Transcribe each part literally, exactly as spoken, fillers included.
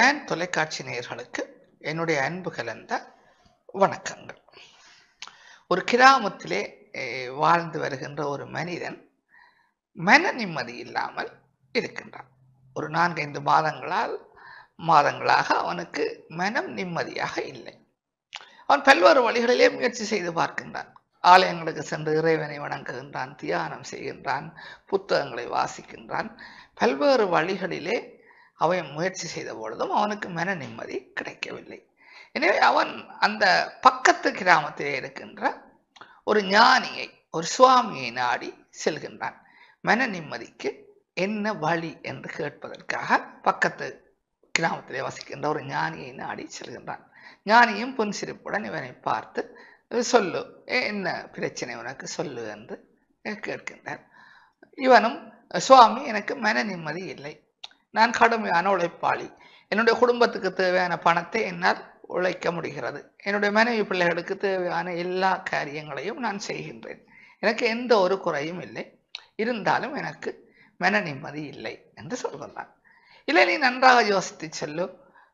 Tan தொலைக்காட்சி நேயர்களுக்கு என்னுடைய அன்பு கலந்த வணக்கங்கள். ஒரு கிராமத்திலே வாழ்ந்து வருகின்ற ஒரு மனிதன் மன நிம்மதி இல்லாமல் இருக்கின்றான். ஒரு நான்கைந்து மாதங்களால் மாதங்களாக அவனுக்கு மனம் நிம்மதியாக இல்லை. அவன் பல்வேறு வழிகளிலே முயற்சி செய்து பார்க்கின்றான். ஆலயங்களுக்கு சென்று இறைவனை வணங்குகின்றான், தியானம் செய்கின்றான், புத்தகங்களை வாசிக்கின்றான். பல்வேறு வழிகளிலே அவன் முயற்சி செய்த பொழுதும் அவனுக்கு மன நிம்மதி கிடைக்கவில்லை. எனவே அவன் அந்த பக்கத்து கிராமத்திலே இருக்கின்ற ஒரு ஞானியை, ஒரு சுவாமியை நாடி செல்கின்றான். மன நிம்மதிக்கு என்ன வழி என்று கேட்பதற்காக பக்கத்து கிராமத்திலே வசிக்கின்ற ஒரு ஞானியை நாடி செல்கின்றான். ஞானியும் புன்சிரிப்புடன் இவனை பார்த்து, சொல்லு, என்ன பிரச்சனை உனக்கு சொல்லு என்று கேட்கின்றார். இவனும், சுவாமி, எனக்கு மன நிம்மதி இல்லை. நான் கடுமையான உழைப்பாளி. என்னுடைய குடும்பத்துக்கு தேவையான பணத்தை என்னால் உழைக்க முடிகிறது. என்னுடைய மனைவி பிள்ளைகளுக்கு தேவையான எல்லா காரியங்களையும் நான் செய்கின்றேன். எனக்கு எந்த ஒரு குறையும் இல்லை. இருந்தாலும் எனக்கு மன நிம்மதி இல்லை என்று சொல்கின்றான். இல்லை, நீ நன்றாக யோசித்து சொல்லு,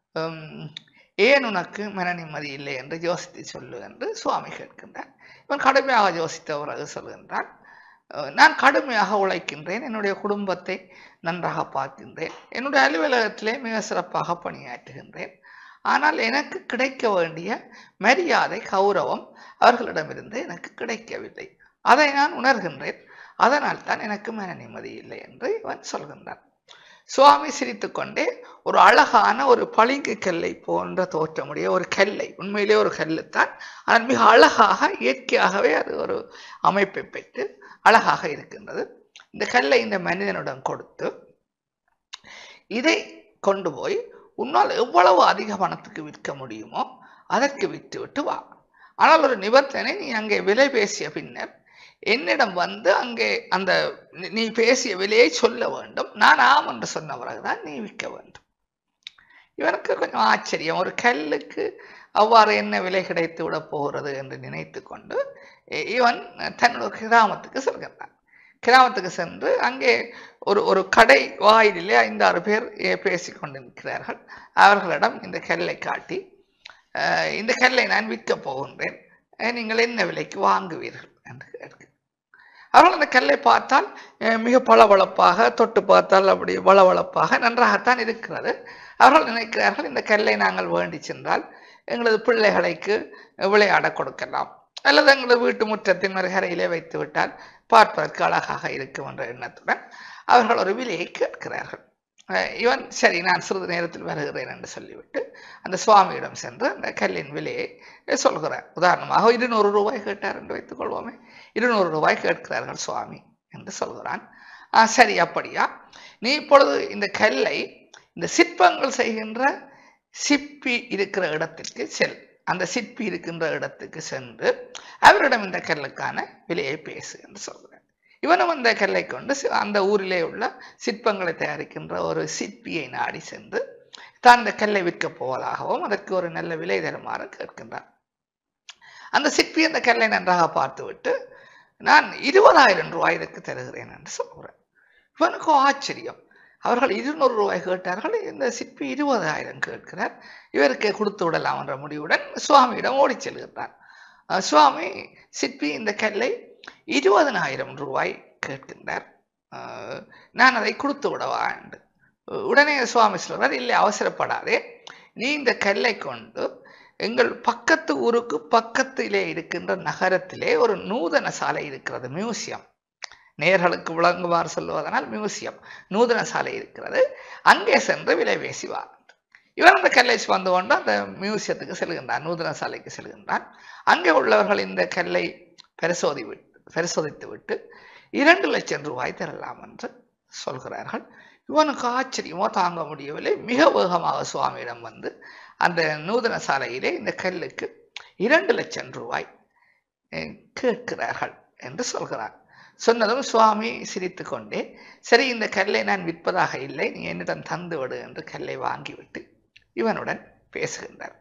ஏன் உனக்கு மன நிம்மதி இல்லை என்று யோசித்து சொல்லு என்று சுவாமி கேட்கின்றார். இவன் கடுமையாக யோசித்த பிறகு சொல்கின்றான், நான் கடுமையாக உழைக்கின்றேன், என்னுடைய குடும்பத்தை நன்றாக பார்க்கின்றேன், என்னுடைய அலுவலகத்திலே மிக சிறப்பாக பணியாற்றுகின்றேன். ஆனால் எனக்கு கிடைக்க வேண்டிய மரியாதை, கௌரவம் அவர்களிடமிருந்து எனக்கு கிடைக்கவில்லை. அதை நான் உணர்கின்றேன். அதனால் தான் எனக்கு மன நிம்மதி இல்லை என்று இவன் சொல்கின்றான். சுவாமி சிரித்து கொண்டே, ஒரு அழகான ஒரு பளிங்கு கல்லை போன்ற தோற்றமுடைய ஒரு கல்லை, உண்மையிலே ஒரு கல்லுத்தான், ஆனால் மிக அழகாக இயற்கையாகவே அது ஒரு அமைப்பை பெற்று அழகாக இருக்கின்றது. இந்த கல்லை இந்த மனிதனிடம் கொடுத்து, இதை கொண்டு போய் உன்னால் எவ்வளவு அதிக பணத்துக்கு விற்க முடியுமோ அதற்கு விற்று விட்டு வா. ஆனால் ஒரு நிபந்தனை, நீ அங்கே விலை பேசிய பின்னர் என்னிடம் வந்து அங்கே அந்த நீ பேசிய விலையை சொல்ல வேண்டும். நான் ஆம் என்று சொன்ன பிறகுதான் நீ விற்க வேண்டும். இவனுக்கு கொஞ்சம் ஆச்சரியம். ஒரு கல்லுக்கு அவ்வாறு என்ன விலை கிடைத்து விட போகிறது என்று நினைத்து கொண்டு இவன் தன்னோட கிராமத்துக்கு செல்கின்றான். கிராமத்துக்கு சென்று அங்கே ஒரு ஒரு கடை வாயிலே ஐந்தாறு பேர் பேசி கொண்டிருக்கிறார்கள். அவர்களிடம் இந்த கல்லை காட்டி, இந்த கல்லை நான் விற்க போகின்றேன், நீங்கள் என்ன விலைக்கு வாங்குவீர்கள் என்று கேட்க, அவர்கள் அந்த கல்லை பார்த்தால் மிக பளபளப்பாக, தொட்டு பார்த்தால் அப்படி வளவளப்பாக நன்றாகத்தான் இருக்கிறது. அவர்கள் நினைக்கிறார்கள், இந்த கல்லை நாங்கள் வேண்டி சென்றால் எங்களது பிள்ளைகளுக்கு விளையாட கொடுக்கலாம், அல்லது எங்களது வீட்டு முற்றத்தின் மறுகரையிலே வைத்து விட்டால் பார்ப்பதற்கு அழகாக இருக்கும் என்ற எண்ணத்துடன் அவர்கள் ஒரு விலையை கேட்கிறார்கள். இவன், சரி, நான் சிறிது நேரத்தில் வருகிறேன் என்று சொல்லிவிட்டு அந்த சுவாமியிடம் சென்று அந்த கல்லின் விலையை சொல்கிறார். உதாரணமாக இருநூறு ரூபாய் கேட்டார் என்று வைத்துக் கொள்வோமே. இருநூறு ரூபாய் கேட்கிறார்கள் சுவாமி என்று சொல்கிறான். ஆ, சரி, அப்படியா, நீ இப்பொழுது இந்த கல்லை இந்த சிற்பங்கள் செய்கின்ற சிற்பி இருக்கிற இடத்திற்கு செல். அந்த சிற்பி இருக்கின்ற இடத்துக்கு சென்று அவரிடம் இந்த கல்லுக்கான விலையை பேசு என்று சொல்கிறார். இவனும் அந்த கல்லை கொண்டு அந்த ஊரிலே உள்ள சிற்பங்களை தயாரிக்கின்ற ஒரு சிற்பியை நாடி சென்று தான் இந்த கல்லை விற்க போவதாகவும் அதற்கு ஒரு நல்ல விலை தருமாறு கேட்கின்றான். அந்த சிற்பி அந்த கல்லை நன்றாக பார்த்து விட்டு, நான் இருபதாயிரம் ரூபாய் இதற்கு தருகிறேன் என்று சொல்கிறேன். இவனுக்கு ஆச்சரியம். அவர்கள் இருநூறு ரூபாய் கேட்டார்கள், இந்த சிற்பி இருபதாயிரம் கேட்கிறார், இவருக்கு கொடுத்து விடலாம் என்ற முடிவுடன் சுவாமியிடம் ஓடி செல்கின்றான். சுவாமி, சிற்பி இந்த கல்லை இருபதனாயிரம் ரூபாய் கேட்கின்றார், நான் அதை கொடுத்து விடவா என்று. உடனே சுவாமி சொல்றார், இல்லை, அவசரப்படாதே, நீ இந்த கல்லை கொண்டு எங்கள் பக்கத்து ஊருக்கு பக்கத்திலே இருக்கின்ற நகரத்திலே ஒரு நூதன சாலை இருக்கிறது, மியூசியம், நேர்களுக்கு விளங்குவார் சொல்லுவதனால் மியூசியம், நூதன சாலை இருக்கிறது, அங்கே சென்று விலை பேசிவார். இவர் அந்த கல்லை சுமந்து கொண்டு அந்த மியூசியத்துக்கு செல்கின்றான், நூதன சாலைக்கு செல்கின்றான். அங்கே உள்ளவர்கள் இந்த கல்லை பரிசோதி விட்டு பரிசோதித்து விட்டு இரண்டு லட்சம் ரூபாய் தரலாம் என்று சொல்கிறார்கள். இவனுக்கு ஆச்சரியமோ தாங்க முடியவில்லை. மிக வேகமாக சுவாமியிடம் வந்து அந்த நூதன சாலையிலே இந்த கல்லுக்கு இரண்டு லட்சம் ரூபாய் கேட்கிறார்கள் என்று சொல்கிறார். சொன்னதும் சுவாமி சிரித்து கொண்டே, சரி, இந்த கல்லை நான் விற்பதாக இல்லை, நீ என்னிடம் தந்து விடு என்று கல்லை வாங்கிவிட்டு இவனுடன் பேசுகின்றார்.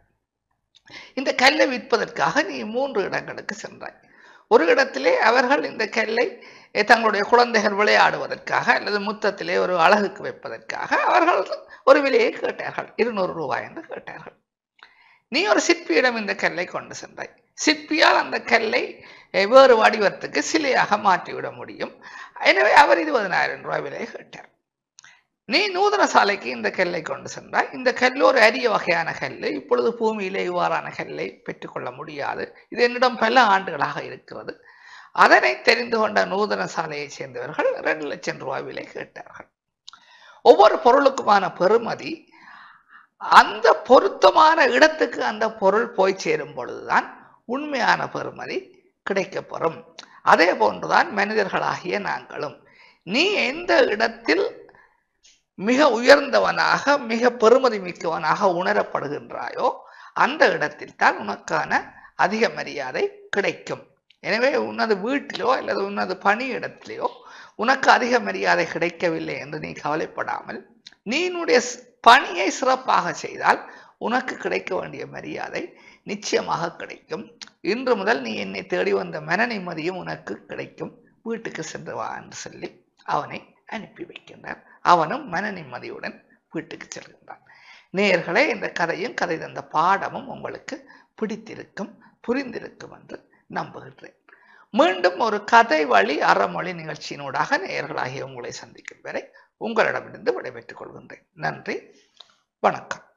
இந்த கல்லை விற்பதற்காக நீ மூன்று இடங்களுக்கு சென்றாய். ஒரு இடத்திலே அவர்கள் இந்த கல்லை தங்களுடைய குழந்தைகள் விளையாடுவதற்காக அல்லது முத்தத்திலே ஒரு அழகுக்கு வைப்பதற்காக அவர்கள் ஒரு விலையை கேட்டார்கள், இருநூறு ரூபாய் என்று கேட்டார்கள். நீ ஒரு சிற்பியிடம் இந்த கல்லை கொண்டு சென்றாய். சிற்பியால் அந்த கல்லை வேறு வடிவத்துக்கு சிலையாக மாற்றிவிட முடியும். எனவே அவர் இருபதனாயிரம் ரூபாய் விலையை கேட்டார். நீ நூதன சாலைக்கு இந்த கல்லை கொண்டு சென்றாய். இந்த கல் ஒரு அரிய வகையான கல், இப்பொழுது பூமியிலே இவ்வாறான கல்லை பெற்றுக்கொள்ள முடியாது, இது என்னிடம் பல ஆண்டுகளாக இருக்கிறது. அதனை தெரிந்து கொண்ட நூதன சாலையை சேர்ந்தவர்கள் இரண்டு லட்சம் ரூபாய் விலை கேட்டார்கள். ஒவ்வொரு பொருளுக்குமான பெறுமதி அந்த பொருத்தமான இடத்துக்கு அந்த பொருள் போய் சேரும் பொழுதுதான் உண்மையான பெறுமதி கிடைக்கப்பெறும். அதே போன்றுதான் மனிதர்களாகிய நாங்களும். நீ எந்த இடத்தில் மிக உயர்ந்தவனாக மிக பெருமதி மிக்கவனாக உணரப்படுகின்றாயோ அந்த இடத்தில் தான் உனக்கான அதிக மரியாதை கிடைக்கும். எனவே உனது வீட்டிலோ அல்லது உனது பணியிடத்திலேயோ உனக்கு அதிக மரியாதை கிடைக்கவில்லை என்று நீ கவலைப்படாமல் நீ உன்னுடைய பணியை சிறப்பாக செய்தால் உனக்கு கிடைக்க வேண்டிய மரியாதை நிச்சயமாக கிடைக்கும். இன்று முதல் நீ என்னை தேடி வந்த மன நிம்மதியும் உனக்கு கிடைக்கும். வீட்டுக்கு சென்று வா என்று சொல்லி அவனை அனுப்பி வைக்கின்றார். அவனும் மன நிம்மதியுடன் வீட்டுக்கு செல்கின்றான். நேயர்களே, இந்த கதையும் கதை தந்த பாடமும் உங்களுக்கு பிடித்திருக்கும், புரிந்திருக்கும் என்று நம்புகின்றேன். மீண்டும் ஒரு கதை வழி அறமொழி நிகழ்ச்சியினூடாக நேயர்களாகிய உங்களை சந்திக்கும் வரை உங்களிடமிருந்து விடைபெற்றுக் கொள்கின்றேன். நன்றி, வணக்கம்.